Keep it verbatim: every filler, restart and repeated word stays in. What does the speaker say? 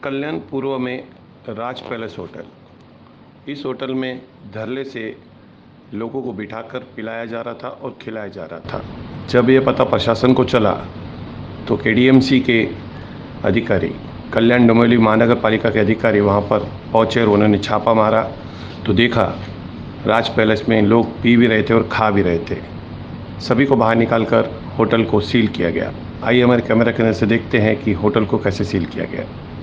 कल्याण पूर्व में Raj palace hotel. इस होटल में धरले से लोगों को बिठाकर पिलाया जा रहा था और खिलाया जा रहा था। जब ये पता प्रशासन को चला तो के डी एम सी के अधिकारी, कल्याण डोंबिवली महानगर पालिका के अधिकारी वहाँ पर पहुँचे और उन्होंने छापा मारा तो देखा राज पैलेस में लोग पी भी रहे थे और खा भी रहे थे। सभी को बाहर निकालकर होटल को सील किया गया। आइए हमारे कैमरा के नजर से देखते हैं कि होटल को कैसे सील किया गया।